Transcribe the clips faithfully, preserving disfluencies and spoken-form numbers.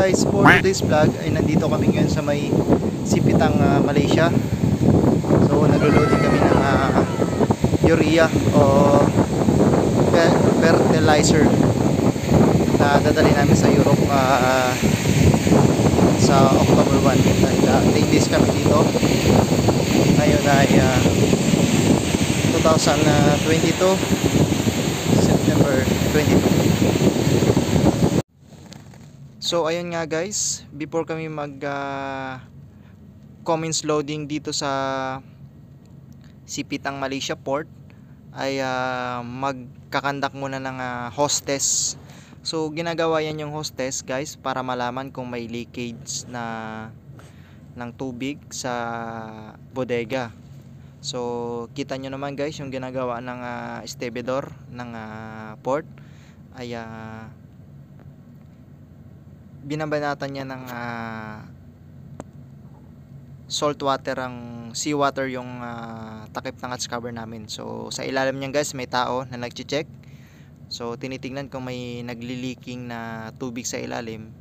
guys, for today's vlog ay nandito kami ngayon sa may Sipitang, uh, Malaysia. So naglo-loading kami ng uh, urea o fertilizer na dadali namin sa Europe uh, sa October first. Dahil uh, ten days kami dito. Ngayon ay uh, twenty twenty-two September twenty-two. So ayun nga guys, before kami mag uh, comments loading dito sa Sipitang Malaysia Port ay uh, magkakandak muna ng uh, hostess. So ginagawa yan yung hostess guys para malaman kung may leakage na ng tubig sa bodega. So kita nyo naman guys yung ginagawa ng uh, estibador ng uh, port ay uh, binabanatan niya ng uh, salt water, ang sea water yung uh, takip ng hatch cover namin. So sa ilalim niyan guys may tao na nagche-check. So tinitingnan kung may nagli-leaking na tubig sa ilalim.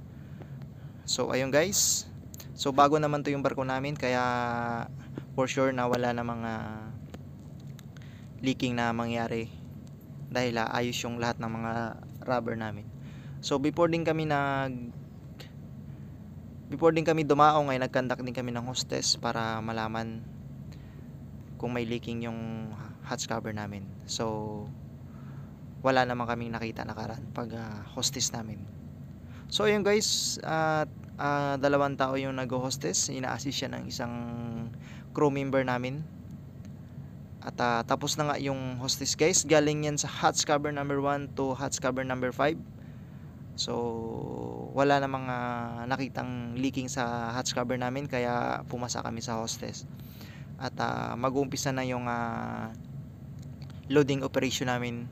So ayun guys. So bago naman to yung barko namin kaya for sure na wala na mga leaking na mangyari dahil uh, ayos yung lahat ng mga rubber namin. So before din kami nag before din kami dumaong ay nagkandak din kami ng hostess para malaman kung may leaking yung hatch cover namin. So wala naman kaming nakita nakaraan pag uh, hostess namin. So ayun guys, at uh, uh, dalawang tao yung nag-hostess, ina-assist siya ng isang crew member namin. At uh, tapos na nga yung hostess guys, galing yan sa hatch cover number one to hatch cover number five. So wala namang uh, nakitang leaking sa hatch cover namin kaya pumasa kami sa hostess. At uh, mag-uumpisa na yung uh, loading operation namin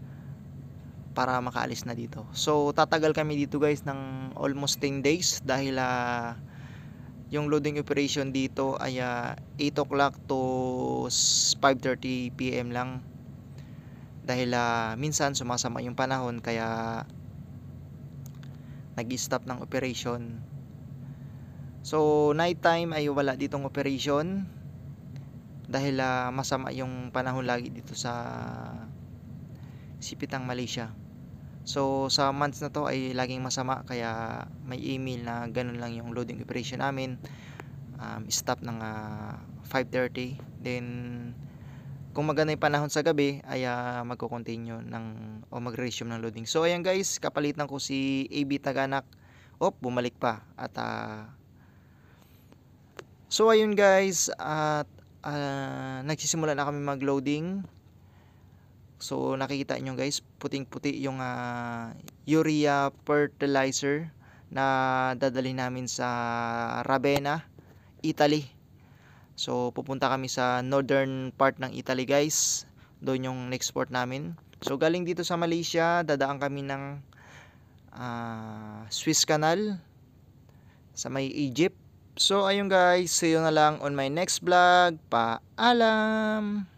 para makaalis na dito. So tatagal kami dito guys ng almost ten days dahil uh, yung loading operation dito ay uh, eight o'clock to five thirty p m lang. Dahil uh, minsan sumasama yung panahon kaya nag-stop ng operation. So night time ay wala ditong operation dahil uh, masama yung panahon lagi dito sa Sipitang Malaysia. So sa months na to ay laging masama kaya may email na ganun lang yung loading operation namin. Um, stop ng uh, five thirty. Then kung maganda yung panahon sa gabi ay uh, magko-continue ng o mag-resume ng loading. So ayan guys, kapalitan ko si A B Taganak. Op, bumalik pa. At uh, so ayun guys, at uh, nagsisimula na kami mag-loading. So nakikita nyo guys, puting-puti yung uh, urea fertilizer na dadalhin namin sa Ravenna, Italy. So pupunta kami sa northern part ng Italy guys. Doon yung next port namin. So galing dito sa Malaysia, dadaan kami ng uh, Suez Canal sa may Egypt. So ayun guys, see you na lang on my next vlog. Paalam!